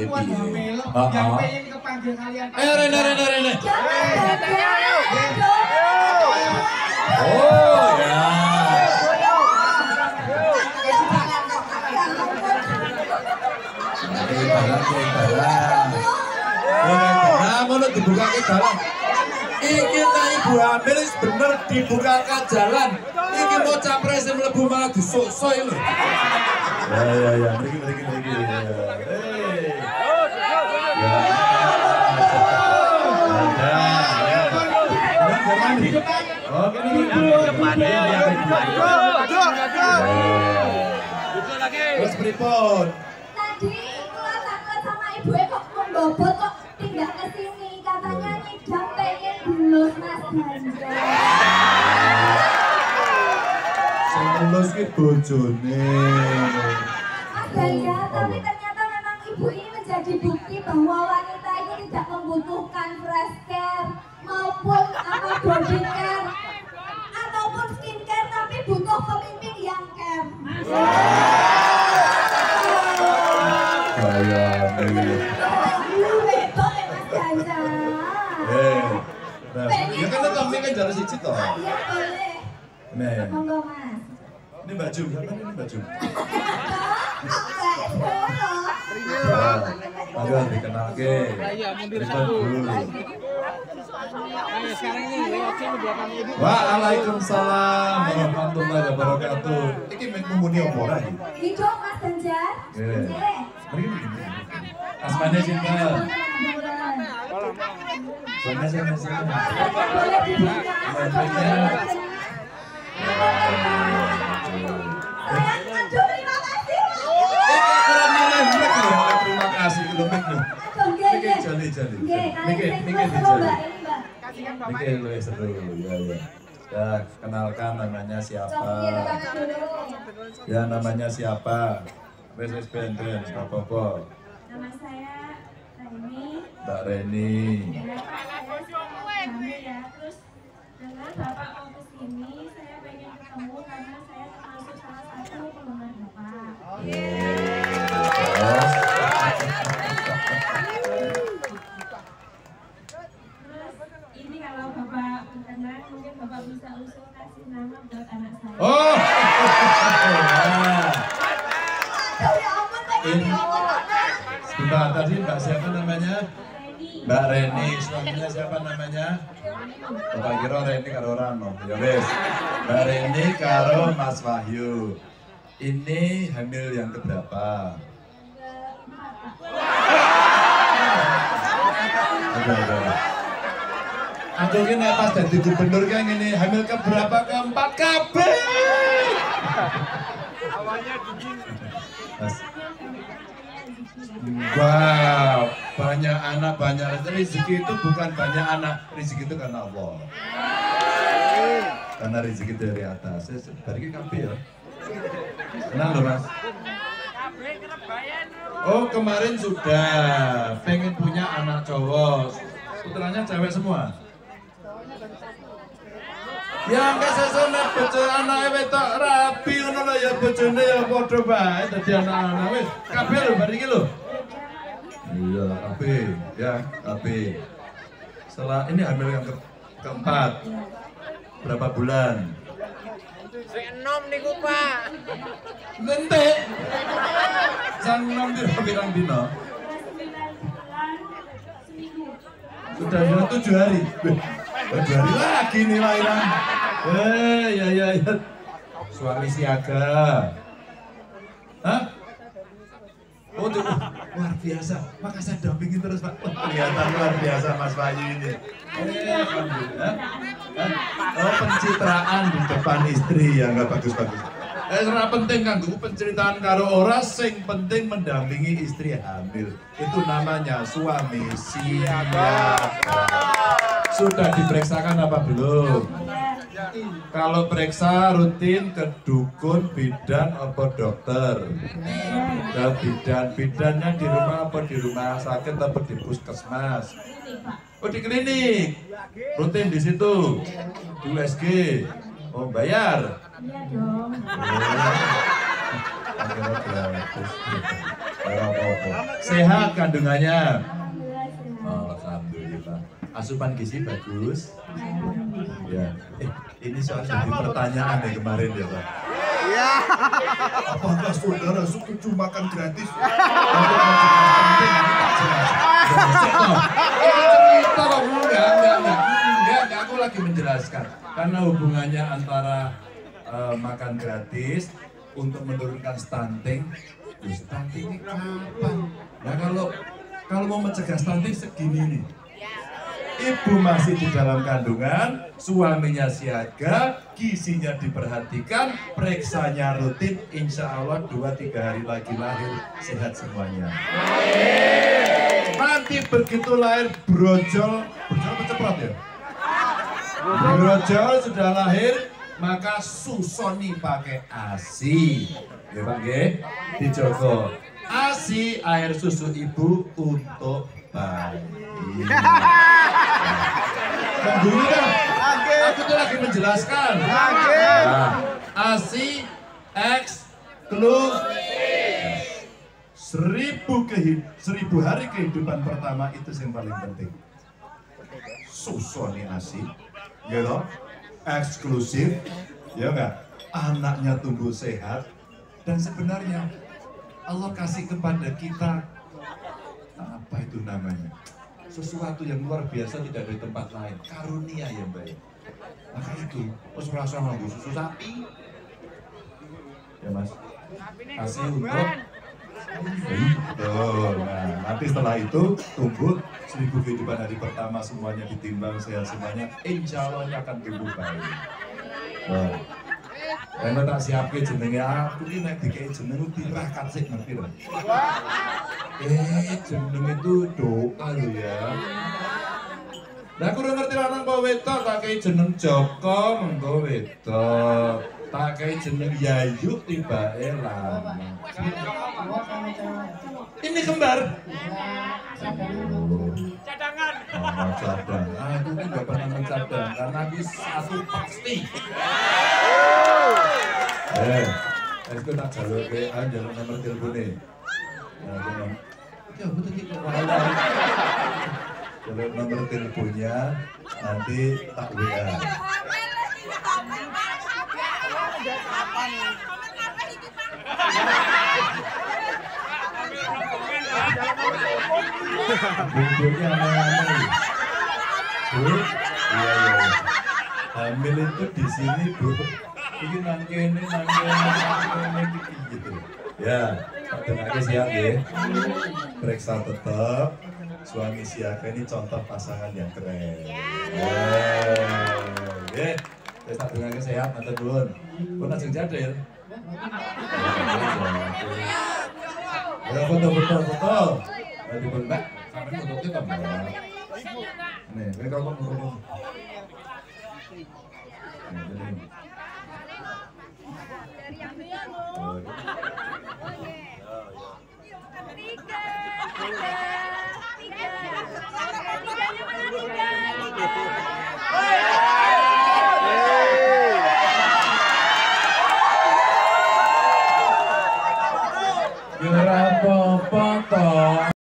Yang pengen kepanggil kalian. Rene. Oh ya. Nah, mau dibuka ke jalan. Iki ibu hamil bener dibuka ke jalan. Iki mau capres yang mlebu malah disosoi lho. Ya, mriki. Terus pripun? Tadi keluar sama ibu kok membobot kok tidak ke sini, katanya ngidam pengen bulus Mas Ganjar. Sing bulus ki bojone. Mas Ganjar, tapi ternyata memang ibu ini menjadi bukti bahwa wanita itu tidak membutuhkan fresh care maupun body care ataupun skincare, tapi butuh pemimpin yang care. Ya kan tetap ini kan jalan siji toh. Iya boleh. Nah, Monggo Mas. ini Mbak Jum, siapa ini Mbak Jum? Ayo dikenal ke. Waalaikumsalam warahmatullahi wabarakatuh. Iki muni apa ora iki? Hidup Mas Ganjar. Asmane sinten? Sama. Boleh dibuka. Aduh, terima kasih. Terima kasih lho Mik. Niki jali. Niki lu seru ya. Ya, kenalkan namanya siapa? Ya, namanya siapa? Wes benten, apa-apa. Nama saya Reni. Mbak Reni. Ya, terus dengan Bapak mau ke sini, saya pengen ketemu karena saya termasuk salah satu penggemar Bapak. Terus ini kalau Bapak berkenan, mungkin Bapak bisa usul kasih nama buat anak saya. Oh. Aduh ya ampun, pengen diomong. Sebentar, tadi Mbak siapa namanya? Reni. Mbak Reni, suaminya siapa namanya? Bapak kira Reni karo Rano. Ya wes. Mbak Reni karo Mas Wahyu. Ini hamil yang keberapa? Aku ini pas jadi gubernur kan ini hamil keberapa? Keempat kabeh. Awalnya dingin. Mas. Wow, banyak anak, banyak rezeki itu bukan banyak anak, rezeki itu karena Allah. Karena rezeki dari atas. Bagi kabeh ya. Kenal loh Mas. Oh kemarin sudah pengen punya anak cowok, putranya cewek semua. Ya enggak sesone bojo anake wedok rapi ngono lho ya bojone ya padha bae dadi anak-anak wis kabeh lho bar iki lho. Iya, kabeh ya, kabeh. Setelah ini hamil yang keempat. Berapa bulan? Sing enom niku, Pak. Lentek. Sang enom pirang dino? Sudah 7 hari. 7 hari lagi nih lahiran. Ya. Suami siaga. Hah? Oh, tuh, luar biasa. Maka saya dampingi terus, Pak. Kelihatan luar biasa Mas Wahyu ini. Alhamdulillah. Oh, pencitraan di depan istri ya nggak bagus-bagus. Ora penting kan, penceritaan karo ora, sing penting mendampingi istri hamil. Itu namanya suami siaga. Sudah diperiksakan apa belum? Kalau periksa rutin ke dukun, bidan, apa dokter? Ke bidannya di rumah apa di rumah sakit apa di puskesmas? Oh di klinik, rutin di situ, di USG. Oh bayar? Iya dong. Sehat kandungannya? Alhamdulillah sehat. Alhamdulillah. Asupan gizi bagus? Ya. Ini soal jadi pertanyaan nih kemarin ya Pak. Iya. Apakah saudara setuju makan gratis? Untuk mencegah stunting? Cerita kok, enggak, aku lagi menjelaskan. Karena hubungannya antara makan gratis untuk menurunkan stunting, stunting ini kapan? Nah kalau mau mencegah stunting segini nih. Ibu masih di dalam kandungan, suaminya siaga, gizinya diperhatikan, periksanya rutin, insya Allah 2-3 hari lagi lahir, sehat semuanya. Nanti begitu lahir brojol ceprot ya? Brojol sudah lahir, maka susoni pakai ASI. Ya Pak G, dijogo. ASI air susu ibu untuk bayi. Tunggu kan? Aku tuh lagi menjelaskan. Nah, ASI eksklusif. 1000 hari kehidupan pertama itu yang paling penting. Susu nih ASI, gitu, eksklusif, ya enggak? Anaknya tumbuh sehat dan sebenarnya Allah kasih kepada kita apa itu namanya? Sesuatu yang luar biasa tidak dari tempat lain, karunia yang baik. Maka itu, harus merasa nganggo susu sapi. Ya Mas, kasih untuk nah, nanti setelah itu tumbuh 1000 kehidupan hari pertama semuanya ditimbang sehat semuanya, insya Allah akan tumbuh baik. Dan tak siapin jenenge aku ini nek dikei jeneng dirahkan sih ngerti lho. Jeneng itu doa lho ya. Lah aku ngerti lanang apa wedok tak kei jeneng Joko mengko wedok. Tak kei jeneng Yayu tibake lanang. Ini kembar. Cadangan. Oh, cadang. Aku kan gak pernah mencadang karena aku satu pasti. Aku tak jalur WA, jalur nomor teleponnya. Ya betul gitu. Jalur nomor teleponnya nanti tak WA. Bumbunya aneh-aneh. Bu, iya. Hamil itu di sini Bu. Ini nangkene gitu. Ya, dengarnya siap ya. Periksa tetap. Suami siaga ini contoh pasangan yang keren. Ya, kita dengarnya sehat, nanti dulu. Pun langsung jadil. Ya, foto. Nanti pun mbak, sampai fotonya tambah. Nih, ini kalau mau